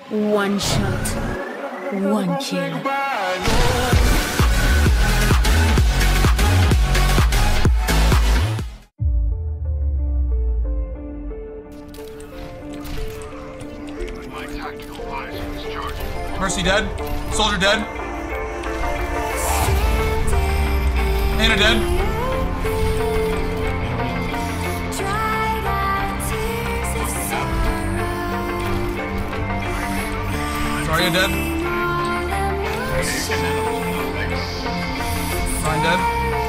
One shot, one kill. Mercy dead. Soldier dead. Ana dead. Zarya dead. Ryan dead.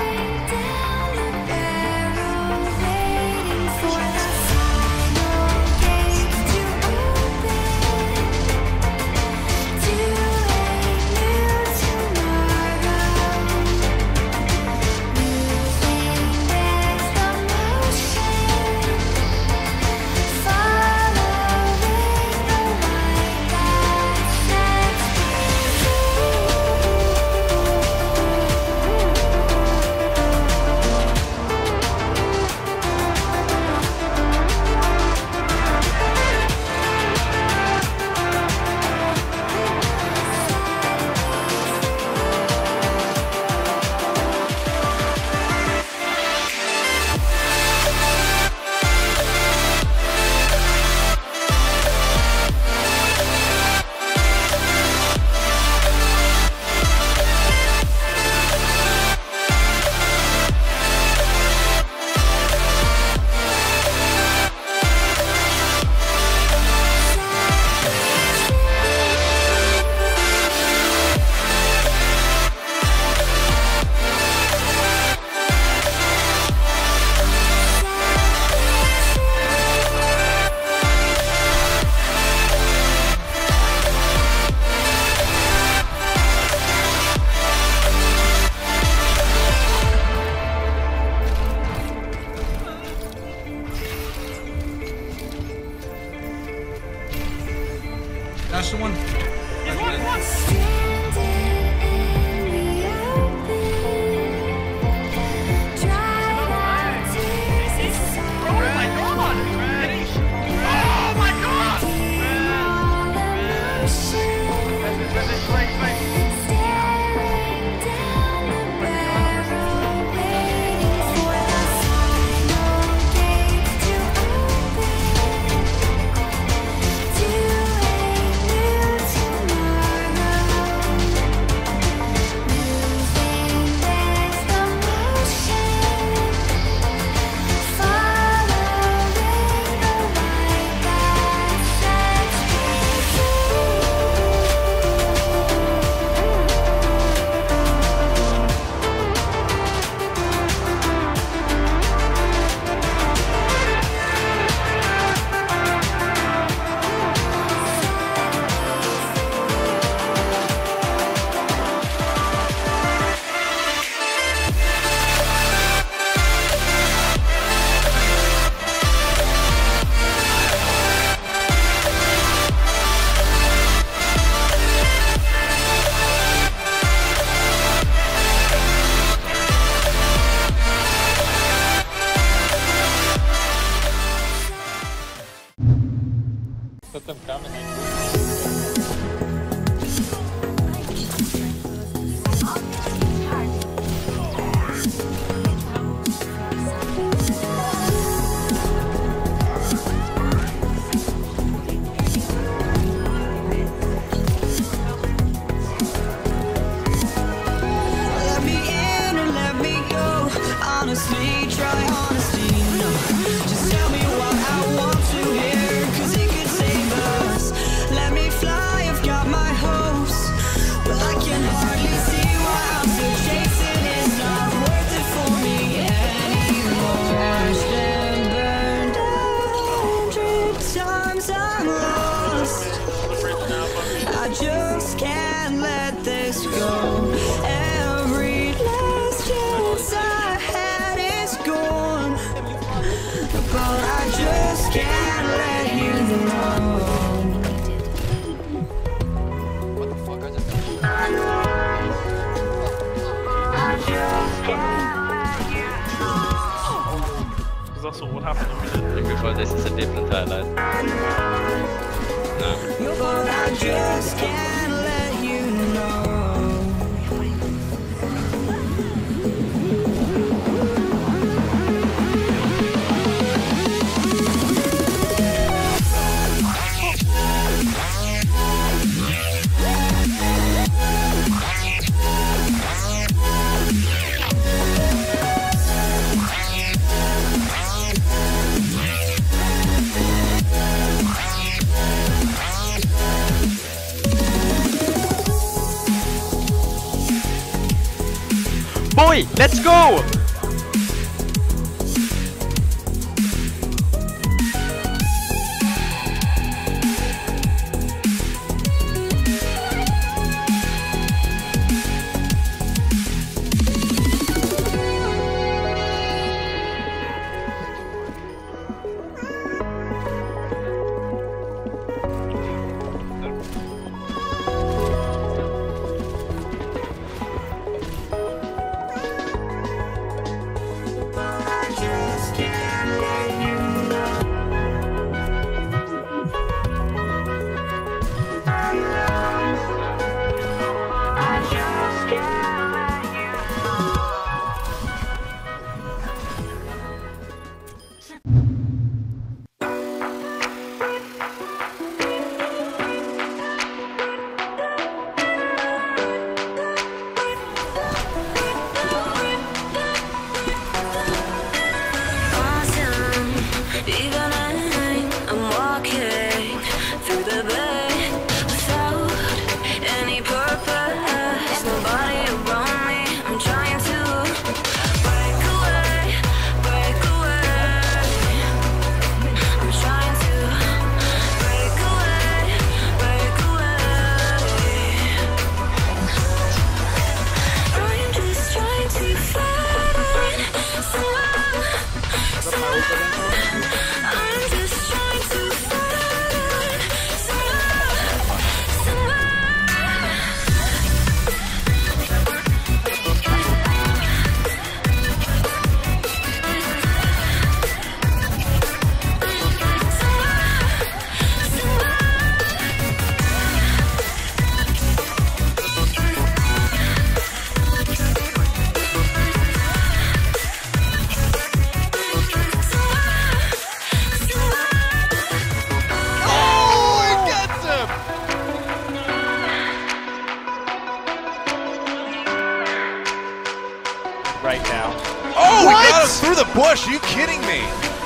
That's the one. Put them coming in. Let me in or let me go. Honestly, try honesty. No, just tell me what I want to hear, 'cause it could save us. Let me fly, I've got my hopes, but I can hardly see why I'm still chasing. It's not worth it for me anymore. Crashed and burned 100 times, I'm lost. I just can't let this go. Every last chance I had is gone, but I just can't let you know. What the fuck is it? I just can't let you know. Because that's all what happened. Before this is a different highlight. No. But I I just can't let you know. Boy, let's go! Right now. Oh, what? We got him through the bush. Are you kidding me?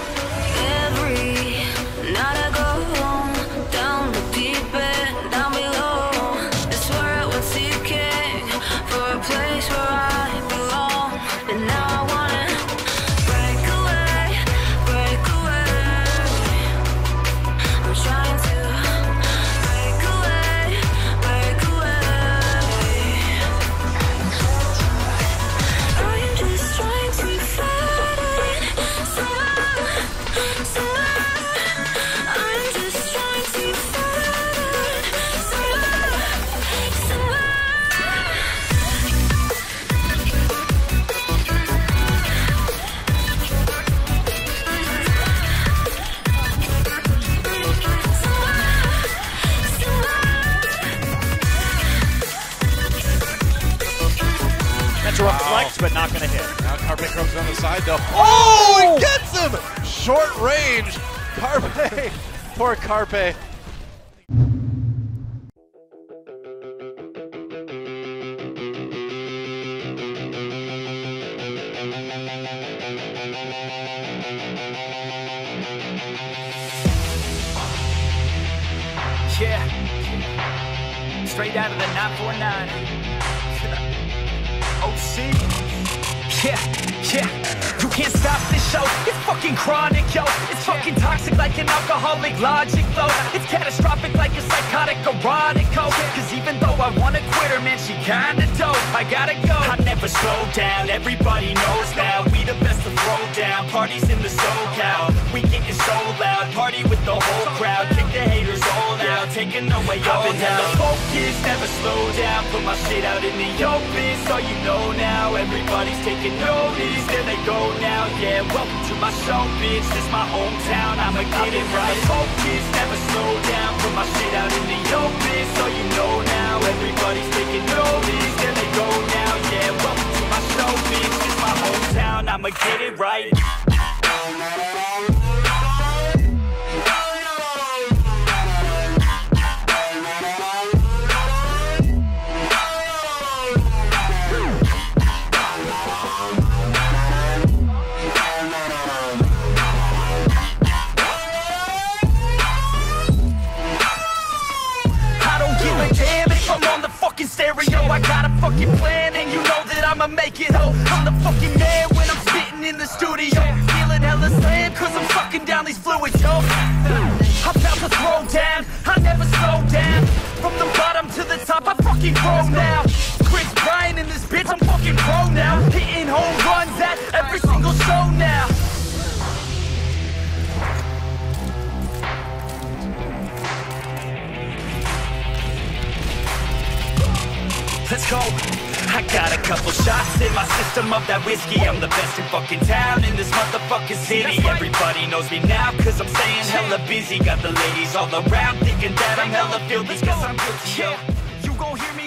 Every night I go home, down the deep end, down below. It's where I was seeking for a place where I belong. And now I wanna break away, break away. I'm trying to break away, break away. I'm just trying to find someone. I'm just trying to find someone. That's a rough flex, but not gonna hit. Now Carpe comes on the side though. Oh, he gets him! Short range. Carpe. Poor Carpe. Yeah, straight out of the 949. OC. Yeah, you can't stop this show. It's fucking chronic, yo. It's fucking toxic like an alcoholic logic flow. It's catastrophic like a psychotic erotic code. Cause even though I wanna quit her, man, she kinda dope. I gotta go. I never slow down, everybody knows now. We the best to throw down, parties in the SoCal. We getting so loud, party with the whole crowd. Kick the haters all out, taking away all down. Never focus, never slow down. Put my shit out in the open, so you know now. Everybody's taking notice, there they go now. Yeah, welcome to my show, bitch. This my hometown, I'ma get it right. Focus, never slow down. Put my shit out in the open, stereo. I got a fucking plan and you know that I'ma make it, ho. I'm the fucking man when I'm spitting in the studio. Feeling hella slam cause I'm sucking down these fluids, yo. I'm about to throw down, I never slow down. From the bottom to the top, I fucking grow now. Chris Bryant in this bitch, I'm fucking pro now. Hitting home runs at every single show now. Let's go. I got a couple shots in my system of that whiskey. I'm the best in fucking town in this motherfucking city. Everybody knows me now cause I'm staying hella busy. Got the ladies all around thinking that I'm hella filthy cause I'm guilty, yo. You gon' hear me